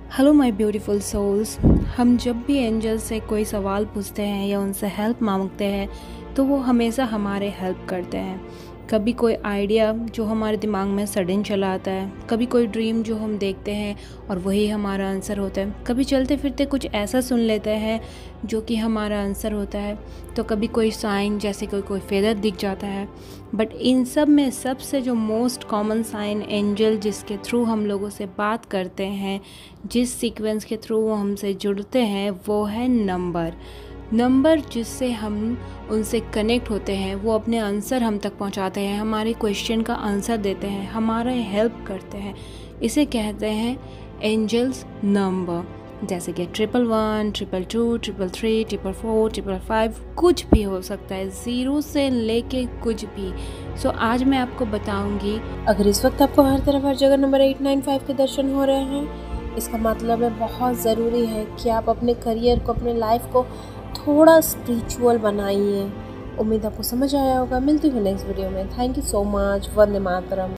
Hello my beautiful souls. हम जब भी एंजल से कोई सवाल पूछते हैं या उनसे हेल्प मांगते हैं तो वो हमेशा हमारे हेल्प करते हैं। कभी कोई आइडिया जो हमारे दिमाग में सडन चला आता है, कभी कोई ड्रीम जो हम देखते हैं और वही हमारा आंसर होता है, कभी चलते फिरते कुछ ऐसा सुन लेते हैं जो कि हमारा आंसर होता है, तो कभी कोई साइन जैसे कोई फेदर दिख जाता है। बट इन सब में सबसे जो मोस्ट कॉमन साइन एंजल जिसके थ्रू हम लोगों से बात करते हैं, जिस सीक्वेंस के थ्रू वो हमसे जुड़ते हैं, वो है नंबर जिससे हम उनसे कनेक्ट होते हैं। वो अपने आंसर हम तक पहुंचाते हैं, हमारे क्वेश्चन का आंसर देते हैं, हमारा हेल्प करते हैं। इसे कहते हैं एंजल्स नंबर। जैसे कि 111, 222, 333, 444, 555, कुछ भी हो सकता है, ज़ीरो से लेके कुछ भी। सो आज मैं आपको बताऊंगी। अगर इस वक्त आपको हर तरफ हर जगह नंबर 895 के दर्शन हो रहे हैं, इसका मतलब है बहुत ज़रूरी है कि आप अपने करियर को, अपने लाइफ को थोड़ा स्पिरिचुअल बनाइए। उम्मीद आपको समझ आया होगा। मिलती हूँ नेक्स्ट वीडियो में। Thank you so much. वंदे मातरम।